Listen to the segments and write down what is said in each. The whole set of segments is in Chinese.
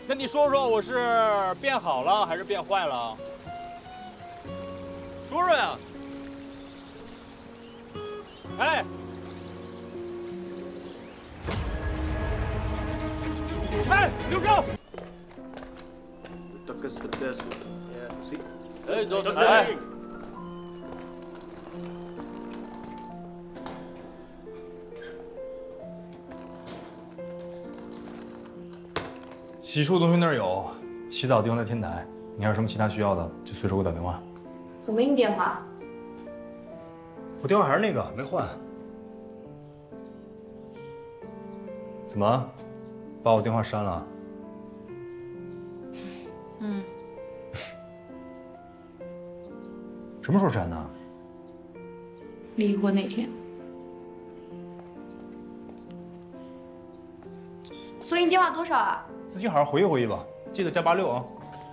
那你说说，我是变好了还是变坏了？说说呀！哎，哎，刘正！哎，走走，哎。 洗漱东西那儿有，洗澡地方在天台。你还有什么其他需要的，就随时给我打电话。 我没你电话。 我电话还是那个，没换。 怎么，把我电话删了？ 嗯。 什么时候删的？ 离婚那天。所以你电话多少啊？ 自己好好回忆回忆吧，记得加86啊。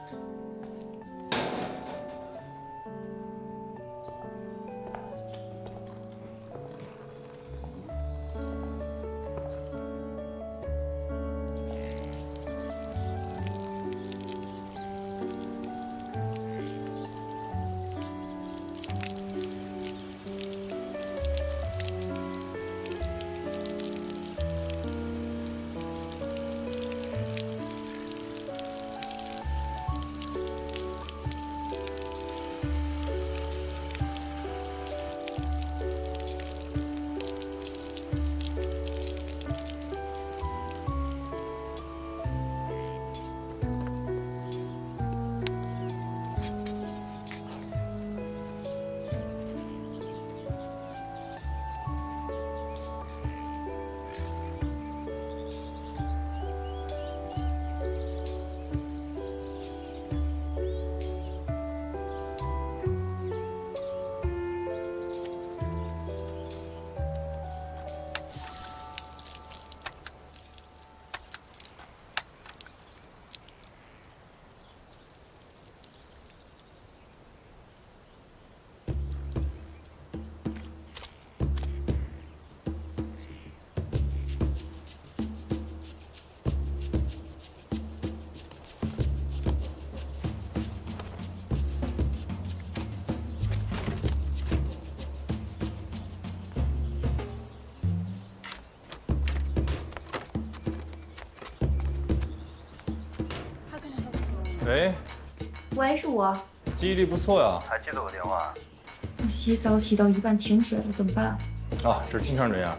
喂， 喂，是我。 记忆力不错呀。 还记得我电话？ 我洗澡洗到一半停水了，怎么办？ 啊，这是经常这样。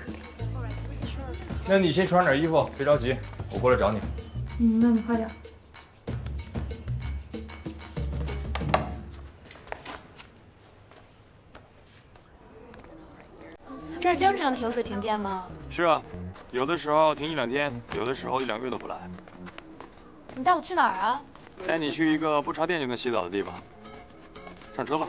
那你先穿点衣服，别着急，我过来找你。 嗯，那你快点。这儿经常停水停电吗？ 是啊，有的时候停1、2天，有的时候1、2个月都不来。 你带我去哪儿啊？ 带你去一个不插电就能洗澡的地方。上车吧。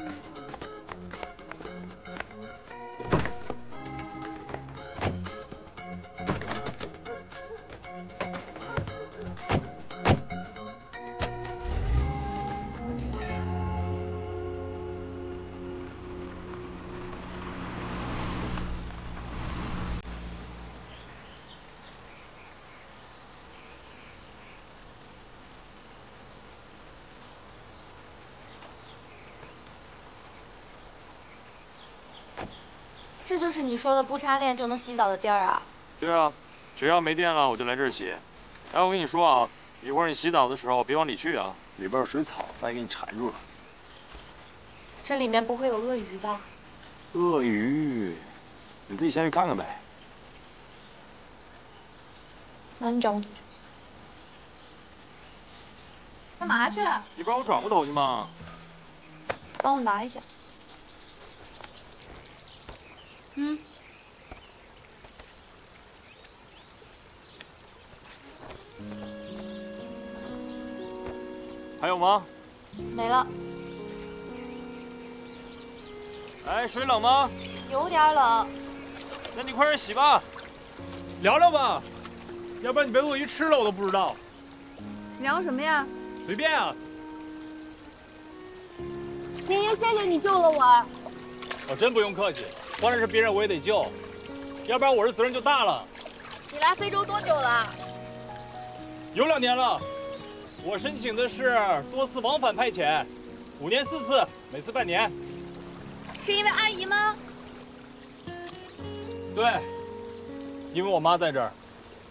这就是你说的不插电就能洗澡的地儿啊？ 对啊，只要没电了我就来这儿洗。哎，我跟你说啊，一会儿你洗澡的时候别往里去啊，里边有水草，万一给你缠住了。 这里面不会有鳄鱼吧？ 鳄鱼，你自己先去看看呗。 那你找我去。干嘛去？ 你不让我转过头去吗？ 帮我拿一下。嗯。 还有吗？ 没了。 哎，水冷吗？ 有点冷。 那你快点洗吧。聊聊吧，要不然你被鳄鱼吃了我都不知道。 聊什么呀？ 随便啊。 爷爷，谢谢你救了我。 我真不用客气，换成是别人我也得救，要不然我这责任就大了。 你来非洲多久了？ 有2年了。我申请的是多次往返派遣，5年4次，每次半年。 是因为阿姨吗？ 对，因为我妈在这儿。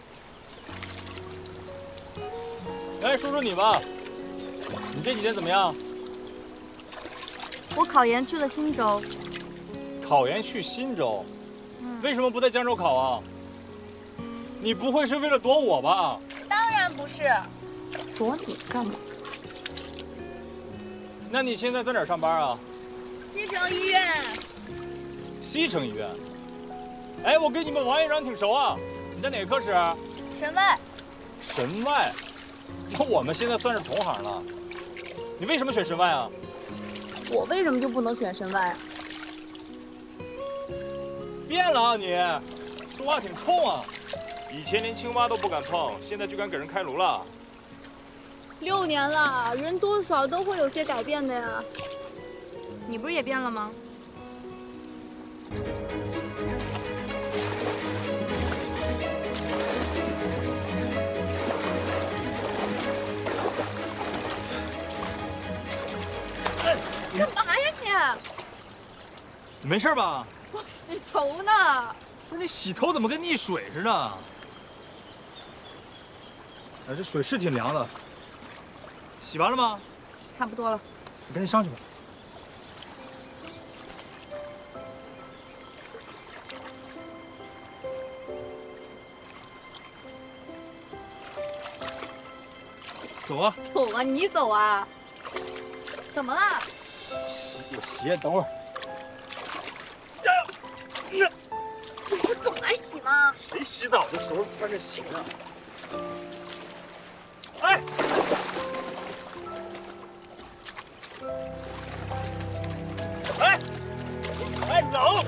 来说说你吧，你这几天怎么样？ 我考研去了新州。 考研去新州，为什么不在江州考啊？你不会是为了躲我吧？ 当然不是。躲你干嘛？ 那你现在在哪儿上班啊？ 西城医院。 西城医院。哎，我跟你们王院长挺熟啊。你在哪个科室？ 神外。 神外。那我们现在算是同行了。你为什么选神外啊？ 我为什么就不能选神外啊？ 变了啊你，说话挺冲啊！以前连青蛙都不敢碰，现在就敢给人开颅了。 6年了，人多少都会有些改变的呀。你不是也变了吗？干嘛呀你没事吧？ 你？我洗头呢。 不是你洗头怎么跟溺水似的？哎，这水是挺凉的。洗完了吗？ 差不多了。 你赶紧上去吧。走啊！ 走啊，你走啊。怎么了？ 有鞋，等会儿。 你不总来洗吗？ 谁洗澡的时候穿着鞋啊？哎！哎！哎，冷！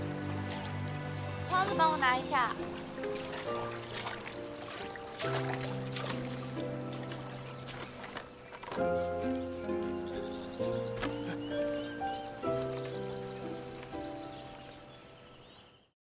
筐子帮我拿一下。